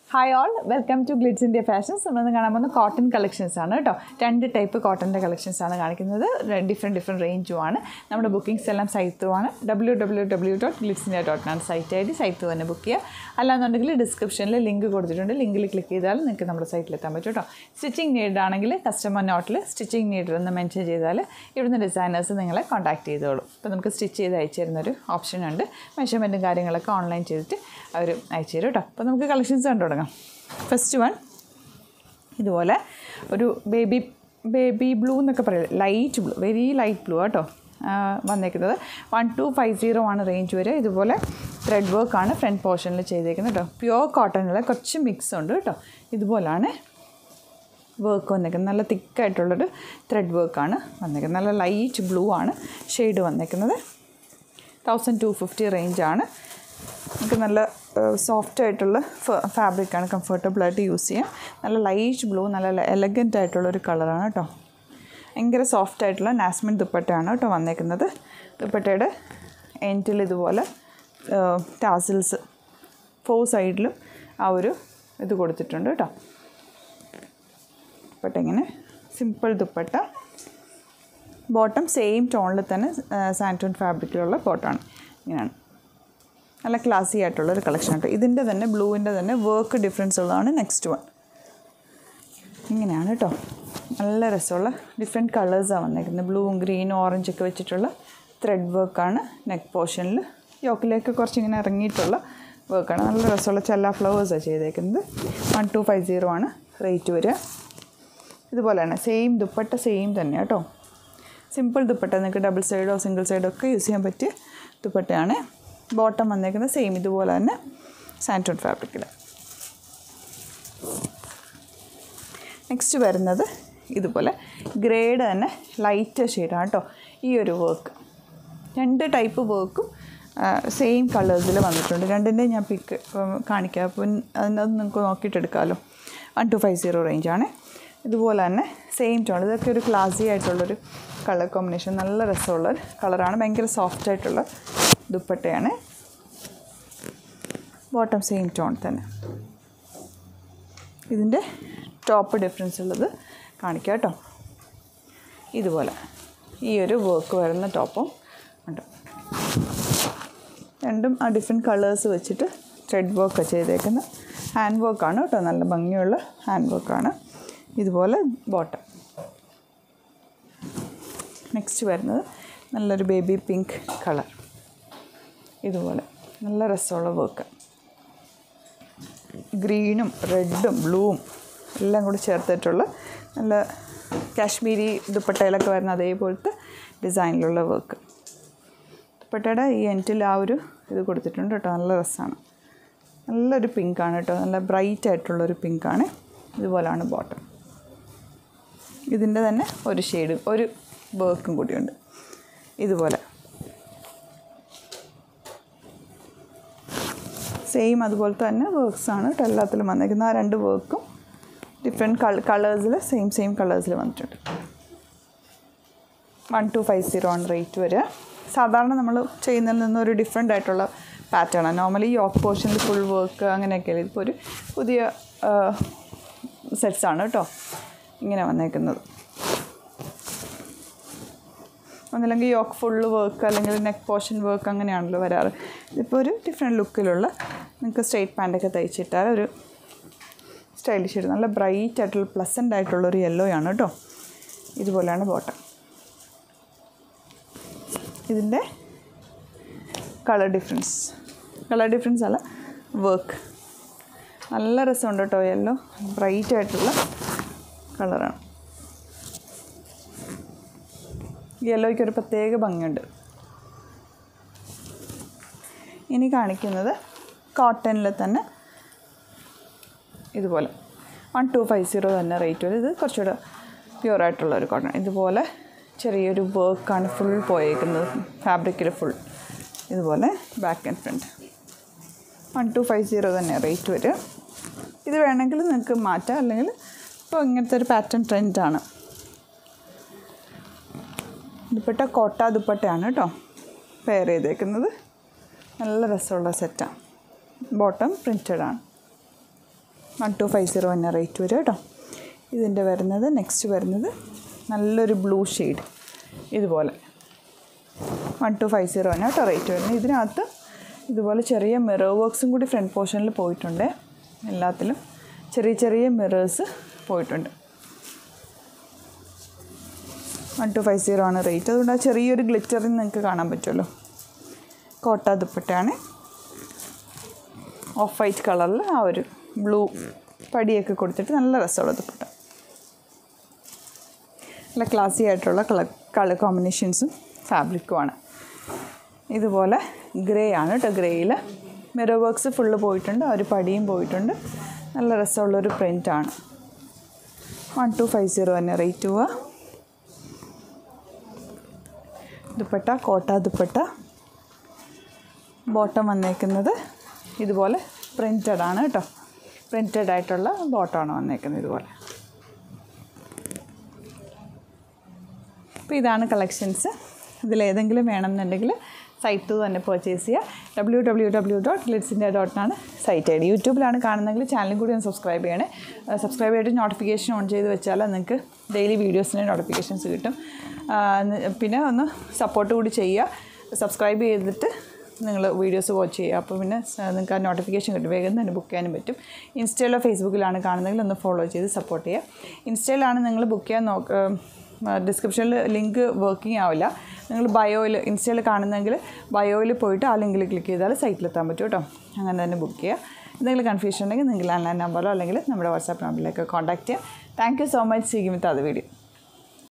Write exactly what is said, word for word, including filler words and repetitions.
Hi all, welcome to Glitzindia Fashions. We will see cotton collections. Two type of cotton collections. Different different range. Our bookings are site w w w dot glitzindia dot net site id site book cheya. Alla description le link kodutittunde link il click cheyidal ninge nammade site il ethan pattum. Stitching need aanengil customer note il stitching need ennu mention cheyidal ivudunne designers ningale contact cheyidolu. Appo namukku stitch cheyid ayicherunna oru option undu. Measurement കാര്യങ്ങളൊക്കെ online ചെയ്തിട്ട് അവർ അയച്ചു തരും ട്ടോ. അപ്പോൾ നമുക്ക് collections കണ്ടു തുടങ്ങാം. First one ഇതുപോലെ ഒരു ബേബി ബേബി ബ്ലൂ എന്നൊക്കെ പറയില്ലേ, light blue, very light blue കേട്ടോ വന്നേക്കുന്നത്. വൺ ടു ഫൈവ് സീറോ ആണ് റേഞ്ച് വരെ. ഇതുപോലെ ത്രെഡ് വർക്കാണ് ഫ്രണ്ട് പോർഷനിൽ ചെയ്തേക്കുന്നത് കേട്ടോ. പ്യുവർ കോട്ടണിൽ കുറച്ച് മിക്സ് ഉണ്ട് കേട്ടോ. ഇതുപോലാണ് വർക്ക് വന്നേക്കുന്നത്. നല്ല തിക്കായിട്ടുള്ളൊരു ത്രെഡ് വർക്കാണ് വന്നേക്കുന്നത്. നല്ല ലൈറ്റ് ബ്ലൂ ആണ് ഷെയ്ഡ് വന്നേക്കുന്നത്. തൗസൻഡ് ടു ഫിഫ്റ്റി റേഞ്ചാണ്. നമുക്ക് നല്ല സോഫ്റ്റ് ആയിട്ടുള്ള ഫാബ്രിക്കാണ്, കംഫർട്ടബിളായിട്ട് യൂസ് ചെയ്യാം. നല്ല ലൈറ്റ് ബ്ലൂ, നല്ല എലഗൻ്റ് ആയിട്ടുള്ളൊരു കളറാണ് കേട്ടോ. ഭയങ്കര സോഫ്റ്റ് ആയിട്ടുള്ള നാസ്മിൻ ദുപ്പട്ടയാണ് കേട്ടോ വന്നേക്കുന്നത്. ദുപ്പട്ടയുടെ എൻഡിൽ ഇതുപോലെ ടാസിൽസ് ഫോർ സൈഡിലും ആ ഒരു ഇത് കൊടുത്തിട്ടുണ്ട് കേട്ടോ. ദുപ്പട്ട ഇങ്ങനെ സിമ്പിൾ ദുപ്പട്ട. ബോട്ടം സെയിം ടോണിൽ തന്നെ സാൻറ്റൂൺ ഫാബ്രിക്കിലുള്ള ബോട്ടമാണ്. ഇങ്ങനെയാണ് നല്ല ക്ലാസി ആയിട്ടുള്ളൊരു കളക്ഷൻ കേട്ടോ. ഇതിൻ്റെ തന്നെ ബ്ലൂവിൻ്റെ തന്നെ വർക്ക് ഡിഫറൻസ് ഉള്ളതാണ് നെക്സ്റ്റ് വൺ. ഇങ്ങനെയാണ് കേട്ടോ. നല്ല രസമുള്ള ഡിഫറെൻറ്റ് കളേഴ്സാണ് വന്നേക്കുന്നത്. ബ്ലൂവും ഗ്രീനും ഓറഞ്ചൊക്കെ വെച്ചിട്ടുള്ള ത്രെഡ് വർക്കാണ് നെക്ക് പോർഷനിൽ. യോക്കിലേക്ക് കുറച്ചിങ്ങനെ ഇറങ്ങിയിട്ടുള്ള വർക്കാണ്. നല്ല രസമുള്ള ചെല്ല ഫ്ലവേഴ്സാണ് ചെയ്തേക്കുന്നത്. വൺ ടു ഫൈവ് സീറോ ആണ് റേറ്റ് വരിക. ഇതുപോലെയാണ് സെയിം ദുപ്പട്ട, സെയിം തന്നെ കേട്ടോ. സിമ്പിൾ ദുപ്പട്ട, നിങ്ങൾക്ക് ഡബിൾ സൈഡോ സിംഗിൾ സൈഡോ ഒക്കെ യൂസ് ചെയ്യാൻ പറ്റിയ ദുപ്പട്ടയാണ്. ബോട്ടം വന്നേക്കുന്നത് സെയിം ഇതുപോലെ തന്നെ സാൻറ്റൂൺ ഫാബ്രിക്കിൽ. നെക്സ്റ്റ് വരുന്നത് ഇതുപോലെ ഗ്രേഡ് തന്നെ ലൈറ്റ് ഷെയ്ഡാണ് കേട്ടോ. ഈ ഒരു വർക്ക് രണ്ട് ടൈപ്പ് വർക്കും സെയിം കളേഴ്സിൽ വന്നിട്ടുണ്ട്. രണ്ടിൻ്റെയും ഞാൻ പിക്ക് കാണിക്കാം. അപ്പം അതിനകത്ത് നിങ്ങൾക്ക് നോക്കിയിട്ടെടുക്കാമല്ലോ. വൺ ടു ഫൈവ് സീറോ റേഞ്ചാണ്. ഇതുപോലെ തന്നെ സെയിം ടോൺ. ഇതൊക്കെ ഒരു ക്ലാസി ആയിട്ടുള്ളൊരു കളർ കോമ്പിനേഷൻ. നല്ല രസമുള്ള കളറാണ്. ഭയങ്കര സോഫ്റ്റ് ആയിട്ടുള്ള ദുപ്പട്ടയാണ്. ബോട്ടം സെയിം ടോൺ തന്നെ. ഇതിൻ്റെ ടോപ്പ് ഡിഫറൻസ് ഉള്ളത് കാണിക്കാം കേട്ടോ. ഇതുപോലെ ഈ ഒരു വർക്ക് വരുന്ന ടോപ്പും ഉണ്ട്. രണ്ടും ആ ഡിഫറെൻറ്റ് കളേഴ്സ് വെച്ചിട്ട് ത്രെഡ് വർക്ക് ചെയ്തേക്കുന്ന ഹാൻഡ് വർക്കാണ് കേട്ടോ. നല്ല ഭംഗിയുള്ള ഹാൻഡ് വർക്കാണ്. ഇതുപോലെ ബോട്ടം. നെക്സ്റ്റ് വരുന്നത് നല്ലൊരു ബേബി പിങ്ക് കളർ. ഇതുപോലെ നല്ല രസമുള്ള വർക്ക്. ഗ്രീനും റെഡും ബ്ലൂവും എല്ലാം കൂടി ചേർത്തിട്ടുള്ള നല്ല കാശ്മീരി ദുപ്പട്ടയിലൊക്കെ വരുന്ന അതേപോലത്തെ ഡിസൈനിലുള്ള വർക്ക്. ദുപ്പട്ടയുടെ ഈ എൻഡിൽ ആ ഒരു ഇത് കൊടുത്തിട്ടുണ്ട് കേട്ടോ. നല്ല രസമാണ്. നല്ലൊരു പിങ്കാണ് കേട്ടോ. നല്ല ബ്രൈറ്റ് ആയിട്ടുള്ളൊരു പിങ്കാണ്. ഇതുപോലെയാണ് ബോട്ടം. ഇതിൻ്റെ തന്നെ ഒരു ഷെയ്ഡ്, ഒരു വർക്കും കൂടിയുണ്ട്. ഇതുപോലെ സെയിം അതുപോലത്തെ തന്നെ വർക്ക്സാണ് കേട്ടോ എല്ലാത്തിലും വന്നിരിക്കുന്നത്. ആ രണ്ട് വർക്കും ഡിഫറെൻറ്റ് കള കളേഴ്സിൽ സെയിം സെയിം കളേഴ്സിൽ വന്നിട്ടുണ്ട്. വൺ ടു ഫൈവ് സീറോ ആണ് റേറ്റ് വരിക. സാധാരണ നമ്മൾ ചെയ്യുന്നതിൽ നിന്നൊരു ഡിഫറെൻ്റ് ആയിട്ടുള്ള പാറ്റേണാണ്. നോർമലി യോക്ക് പോർഷനിൽ ഫുൾ വർക്ക് അങ്ങനെയൊക്കെയല്ലേ. ഇതിപ്പോൾ ഒരു പുതിയ സെറ്റ്സാണ് കേട്ടോ ഇങ്ങനെ വന്നേക്കുന്നത്. ഒന്നല്ലെങ്കിൽ യോക്ക് ഫുള്ള് വർക്ക് അല്ലെങ്കിൽ നെക്ക് പോർഷൻ വർക്ക് അങ്ങനെയാണല്ലോ വരാറ്. ഇതിപ്പോൾ ഒരു ഡിഫറെൻറ്റ് ലുക്കിലുള്ള നിങ്ങൾക്ക് സ്ട്രെയിറ്റ് പാൻറ്റൊക്കെ തയ്ച്ചിട്ടാൽ ഒരു സ്റ്റൈലിഷ് ആയിട്ട് നല്ല ബ്രൈറ്റ് ആയിട്ടുള്ള പ്ലസൻ്റ് ആയിട്ടുള്ളൊരു യെല്ലോ ആണ് കേട്ടോ. ഇതുപോലെയാണ് ബോട്ടം. ഇതിൻ്റെ കളർ ഡിഫറൻസ് കളർ ഡിഫറൻസ് അല്ല വർക്ക് നല്ല രസമുണ്ട് കേട്ടോ. യെല്ലോ ബ്രൈറ്റ് ആയിട്ടുള്ള കളറാണ്. യെല്ലോയ്ക്ക് ഒരു പ്രത്യേക ഭംഗിയുണ്ട്. ഇനി കാണിക്കുന്നത് കോട്ടണിൽ തന്നെ ഇതുപോലെ വൺ ടു ഫൈവ് സീറോ തന്നെ റേറ്റ് വരും. ഇത് കുറച്ചുകൂടെ പ്യുവറായിട്ടുള്ളൊരു കോട്ടൺ. ഇതുപോലെ ചെറിയൊരു വർക്കാണ് ഫുൾ പോയേക്കുന്നത് ഫാബ്രിക്കിൽ ഫുൾ. ഇതുപോലെ back and front. One two five zero തന്നെ റേറ്റ് വരും. ഇത് വേണമെങ്കിൽ നിങ്ങൾക്ക് മാറ്റാം, അല്ലെങ്കിൽ ഇപ്പോൾ ഇങ്ങനത്തെ ഒരു പാറ്റേൺ ട്രെൻഡാണ്. ദുപ്പട്ട കോട്ട ദുപ്പട്ടയാണ് കേട്ടോ പെയർ ചെയ്തേക്കുന്നത്. നല്ല രസമുള്ള സെറ്റാണ്. ബോട്ടം പ്രിൻറ്റഡ് ആണ്. വൺ ടു ഫൈവ് സീറോ തന്നെ റേറ്റ് വരും കേട്ടോ. ഇതിൻ്റെ വരുന്നത് നെക്സ്റ്റ് വരുന്നത് നല്ലൊരു ബ്ലൂ ഷെയ്ഡ് ഇതുപോലെ വൺ ടു ഫൈവ് സീറോ തന്നെ കേട്ടോ റേറ്റ് വരുന്നത്. ഇതിനകത്ത് ഇതുപോലെ ചെറിയ മിറർ വർക്ക്സും കൂടി ഫ്രണ്ട് പോർഷനിൽ പോയിട്ടുണ്ട്. എല്ലാത്തിലും ചെറിയ ചെറിയ മിറേഴ്സ് പോയിട്ടുണ്ട്. വൺ ടു ഫൈവ് സീറോ ആണ് റേറ്റ്. അതുകൊണ്ട് ആ ചെറിയൊരു ഗ്ലിറ്ററിൽ നിങ്ങൾക്ക് കാണാൻ പറ്റുമല്ലോ. കോട്ട ദുപ്പട്ടയാണ്. ഓഫ് വൈറ്റ് കളറിൽ ആ ഒരു ബ്ലൂ പടിയൊക്കെ കൊടുത്തിട്ട് നല്ല രസമുള്ള ദുപ്പട്ട. നല്ല ക്ലാസി ആയിട്ടുള്ള കളർ കളർ കോമ്പിനേഷൻസും ഫാബ്രിക്കുമാണ്. ഇതുപോലെ ഗ്രേ ആണ് കേട്ടോ. ഗ്രേയിൽ മിറർ വർക്ക്സ് ഫുള്ള് പോയിട്ടുണ്ട്. ആ ഒരു പടിയും പോയിട്ടുണ്ട്. നല്ല രസമുള്ളൊരു പ്രിൻ്റാണ്. വൺ ടു ഫൈവ് സീറോ തന്നെ റേറ്റ് പോവുക. ദുപ്പട്ട കോട്ട ദുപ്പട്ട. ബോട്ടം വന്നേക്കുന്നത് ഇതുപോലെ പ്രിൻറ്റഡ് ആണ് കേട്ടോ. പ്രിൻറ്റഡ് ആയിട്ടുള്ള ബോട്ടമാണ് വന്നേക്കുന്നത് ഇതുപോലെ. അപ്പോൾ ഇതാണ് കളക്ഷൻസ്. ഇതിലേതെങ്കിലും വേണമെന്നുണ്ടെങ്കിൽ സൈറ്റ് തന്നെ പർച്ചേസ് ചെയ്യുക. W W W dot Glitz India ഡോട്ടിനാണ് സൈറ്റ് ഐ ഡി. യൂട്യൂബിലാണ് കാണുന്നതെങ്കിൽ ചാനലും കൂടി ഒന്ന് സബ്സ്ക്രൈബ് ചെയ്യണേ. സബ്സ്ക്രൈബ് ചെയ്തിട്ട് നോട്ടിഫിക്കേഷൻ ഓൺ ചെയ്ത് വെച്ചാൽ നിങ്ങൾക്ക് ഡെയിലി വീഡിയോസിൻ്റെ നോട്ടിഫിക്കേഷൻസ് കിട്ടും. പിന്നെ ഒന്ന് സപ്പോർട്ട് കൂടി ചെയ്യുക. സബ്സ്ക്രൈബ് ചെയ്തിട്ട് നിങ്ങൾ വീഡിയോസ് വാച്ച് ചെയ്യുക. അപ്പോൾ പിന്നെ നിങ്ങൾക്ക് ആ നോട്ടിഫിക്കേഷൻ കിട്ടും. വേഗം തന്നെ ബുക്ക് ചെയ്യാനും പറ്റും. ഇൻസ്റ്റയിലോ ഫേസ്ബുക്കിലാണ് കാണുന്നതെങ്കിൽ ഒന്ന് ഫോളോ ചെയ്ത് സപ്പോർട്ട് ചെയ്യുക. ഇൻസ്റ്റയിലാണ് നിങ്ങൾ ബുക്ക് ചെയ്യാൻ നോക്ക ഡിസ്ക്രിപ്ഷനിൽ ലിങ്ക് വർക്കിംഗ് ആവില്ല. നിങ്ങൾ ബയോയിൽ ഇൻസ്റ്റയിൽ കാണുന്നെങ്കിൽ ബയോയിൽ പോയിട്ട് ആ ലിങ്കിൽ ക്ലിക്ക് ചെയ്താൽ സൈറ്റിലെത്താൻ പറ്റും കേട്ടോ. അങ്ങനെ തന്നെ ബുക്ക് ചെയ്യുക. എന്തെങ്കിലും കൺഫ്യൂഷൻ ഉണ്ടെങ്കിൽ നിങ്ങൾ ലാൻഡ് ലൈൻ നമ്പറോ അല്ലെങ്കിൽ നമ്മുടെ വാട്സാപ്പ് നമ്പറിലേക്ക് കോൺടാക്റ്റ് ചെയ്യുക. Thank you so much. See you with other video.